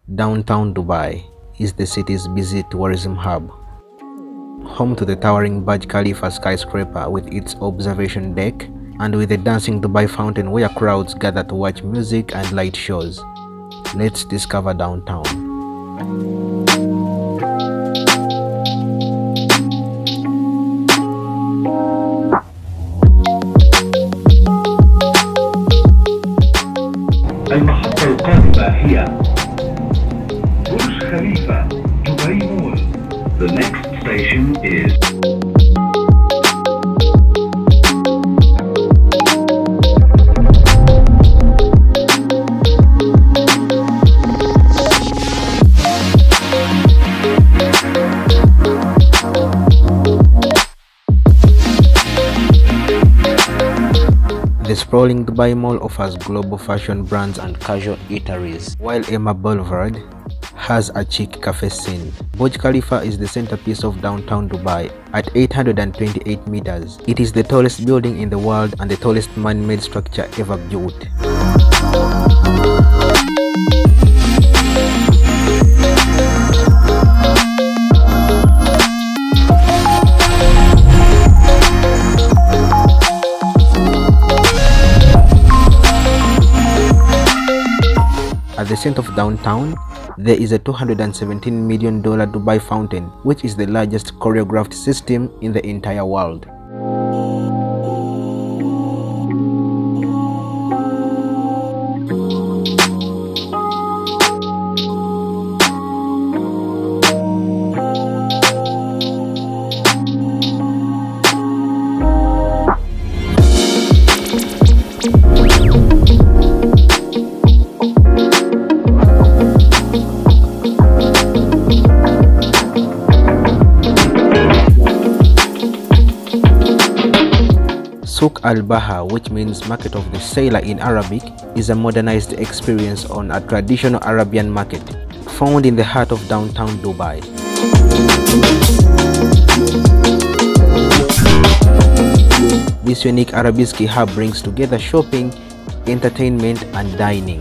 Downtown Dubai is the city's busy tourism hub, home to the towering Burj Khalifa skyscraper with its observation deck and with the dancing Dubai fountain where crowds gather to watch music and light shows. Let's discover downtown. المحطة القادمة هي برج خليفة دبي مول. The next station is The sprawling Dubai Mall offers global fashion brands and casual eateries, while Emma Boulevard has a chic cafe scene. Burj Khalifa is the centerpiece of downtown Dubai at 828 meters. It is the tallest building in the world and the tallest man-made structure ever built. At the center of downtown, there is a $217 million Dubai fountain, which is the largest choreographed system in the entire world. Souk al-Baha, which means Market of the Sailor in Arabic, is a modernized experience on a traditional Arabian market found in the heart of downtown Dubai. This unique Arabesque hub brings together shopping, entertainment, and dining.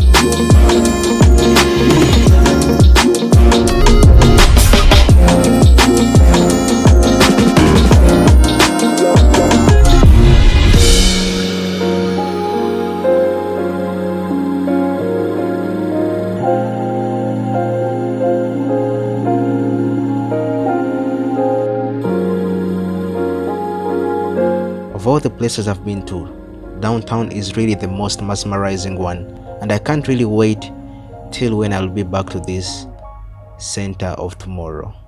Of all the places I've been to, downtown is really the most mesmerizing one, and I can't really wait till when I'll be back to this center of tomorrow.